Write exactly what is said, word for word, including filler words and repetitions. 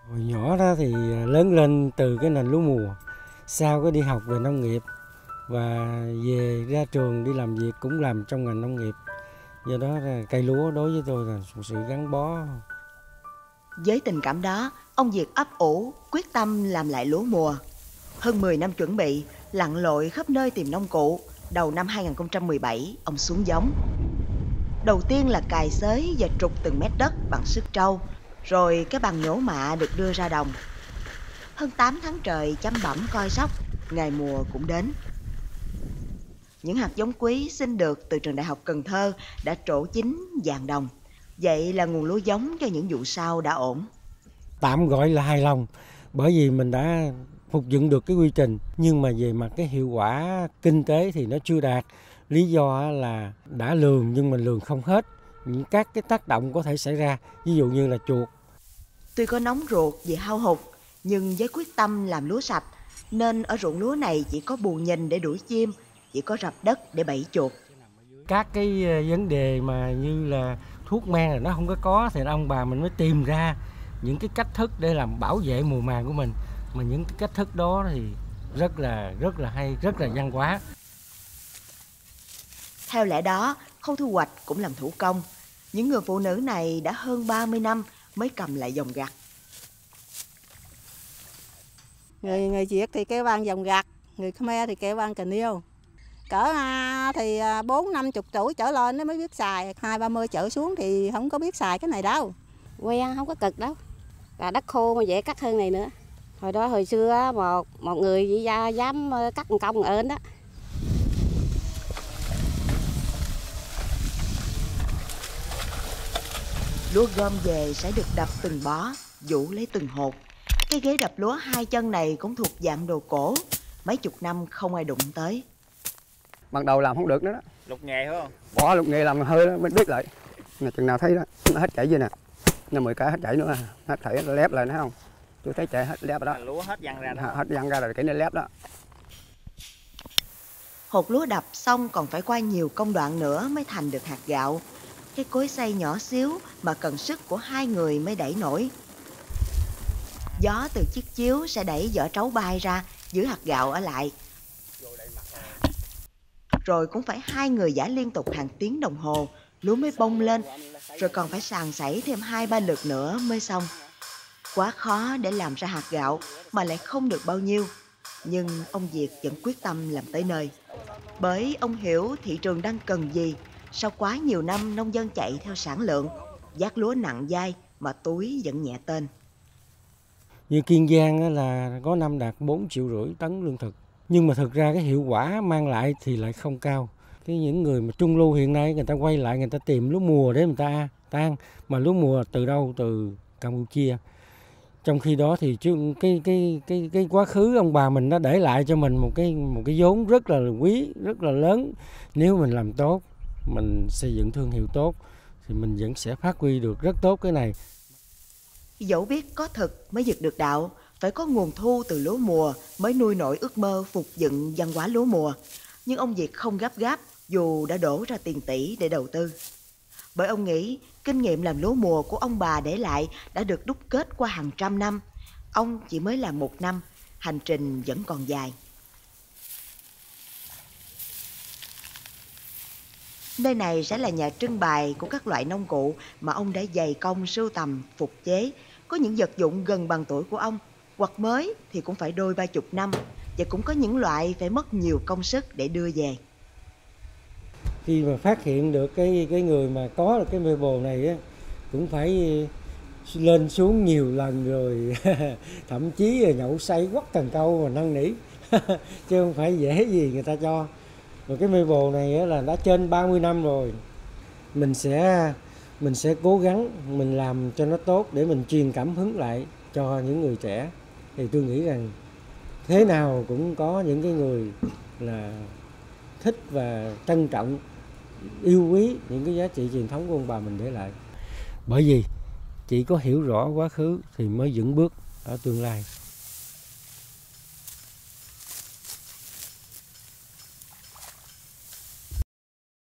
Hồi nhỏ đó thì lớn lên từ cái nền lúa mùa, sau cái đi học về nông nghiệp và về ra trường đi làm việc cũng làm trong ngành nông nghiệp. Do đó cây lúa đối với tôi là một sự gắn bó. Với tình cảm đó, ông Việt ấp ủ quyết tâm làm lại lúa mùa. Hơn mười năm chuẩn bị, lặn lội khắp nơi tìm nông cụ. Đầu năm hai không một bảy, ông xuống giống. Đầu tiên là cày xới và trục từng mét đất bằng sức trâu, rồi cái bằng nhổ mạ được đưa ra đồng. Hơn tám tháng trời chăm bẵm coi sóc, ngày mùa cũng đến. Những hạt giống quý xin được từ trường Đại học Cần Thơ đã trổ chín vàng đồng. Vậy là nguồn lúa giống cho những vụ sau đã ổn. Tạm gọi là hài lòng, bởi vì mình đã phục dựng được cái quy trình, nhưng mà về mặt cái hiệu quả kinh tế thì nó chưa đạt. Lý do là đã lường nhưng mà lường không hết những các cái tác động có thể xảy ra, ví dụ như là chuột. Tuy có nóng ruột vì hao hụt, nhưng với quyết tâm làm lúa sạch, nên ở ruộng lúa này chỉ có bù nhìn để đuổi chim, chỉ có rập đất để bẫy chuột. Các cái vấn đề mà như là thuốc men là nó không có có, thì ông bà mình mới tìm ra những cái cách thức để làm bảo vệ mùa màng của mình. Mà những cái cách thức đó thì rất là rất là hay, rất là văn hóa. Theo lẽ đó, khâu thu hoạch cũng làm thủ công. Những người phụ nữ này đã hơn ba mươi năm mới cầm lại dòng gặt. Người người Việt thì kêu bằng dòng gặt, người Khmer thì kêu bằng cà niêu. Cỡ à, thì bốn năm chục tuổi trở lên nó mới biết xài, hai ba mươi trở xuống thì không có biết xài cái này đâu. Quen không có cực đâu. Và đất khô mà dễ cắt hơn này nữa. Hồi đó hồi xưa một một người chỉ ra dám cắt một công ơn đó. Lúa gom về sẽ được đập từng bó, vũ lấy từng hột. Cái ghế đập lúa hai chân này cũng thuộc dạng đồ cổ, mấy chục năm không ai đụng tới. Ban đầu làm không được nữa đó. Lục nghề phải không? Bỏ lục nghề làm hơi đó, mới biết lại. Mà chừng nào thấy đó, nó hết chảy vậy nè. Nó mười cái hết chảy nữa, hết chảy lép lại nữa không? Tôi thấy chảy hết lép đó. Lúa hết văng ra đó. Hết văng ra rồi cái này lép đó. Hột lúa đập xong còn phải qua nhiều công đoạn nữa mới thành được hạt gạo. Cái cối xay nhỏ xíu mà cần sức của hai người mới đẩy nổi. Gió từ chiếc chiếu sẽ đẩy vỏ trấu bay ra, giữ hạt gạo ở lại. Rồi cũng phải hai người giã liên tục hàng tiếng đồng hồ, lúa mới bông lên, rồi còn phải sàng sảy thêm hai ba lượt nữa mới xong. Quá khó để làm ra hạt gạo mà lại không được bao nhiêu. Nhưng ông Việt vẫn quyết tâm làm tới nơi. Bởi ông hiểu thị trường đang cần gì. Sau quá nhiều năm nông dân chạy theo sản lượng, vác lúa nặng dai mà túi vẫn nhẹ tên. Như Kiên Giang là có năm đạt bốn triệu rưỡi tấn lương thực. Nhưng mà thực ra cái hiệu quả mang lại thì lại không cao. Cái những người mà trung lưu hiện nay người ta quay lại, người ta tìm lúa mùa để người ta tan. Mà lúa mùa từ đâu? Từ Campuchia. Trong khi đó thì cái cái cái cái quá khứ ông bà mình đã để lại cho mình một cái một cái vốn rất là quý, rất là lớn. Nếu mình làm tốt, mình xây dựng thương hiệu tốt thì mình vẫn sẽ phát huy được rất tốt cái này. Dẫu biết có thực mới vực được đạo, phải có nguồn thu từ lúa mùa mới nuôi nổi ước mơ phục dựng văn hóa lúa mùa. Nhưng ông Việt không gấp gáp dù đã đổ ra tiền tỷ để đầu tư. Bởi ông nghĩ kinh nghiệm làm lúa mùa của ông bà để lại đã được đúc kết qua hàng trăm năm. Ông chỉ mới làm một năm, hành trình vẫn còn dài. Nơi này sẽ là nhà trưng bày của các loại nông cụ mà ông đã dày công sưu tầm, phục chế. Có những vật dụng gần bằng tuổi của ông, hoặc mới thì cũng phải đôi ba chục năm. Và cũng có những loại phải mất nhiều công sức để đưa về. Khi mà phát hiện được cái cái người mà có được cái mê bồ này á, cũng phải lên xuống nhiều lần rồi thậm chí là nhậu say quắt cần câu mà năn nỉ chứ không phải dễ gì người ta cho. Và cái mê bồ này á, là đã trên ba mươi năm rồi. Mình sẽ mình sẽ cố gắng mình làm cho nó tốt để mình truyền cảm hứng lại cho những người trẻ. Thì tôi nghĩ rằng thế nào cũng có những cái người là thích và trân trọng, yêu quý những cái giá trị truyền thống của ông bà mình để lại. Bởi vì chỉ có hiểu rõ quá khứ thì mới vững bước ở tương lai.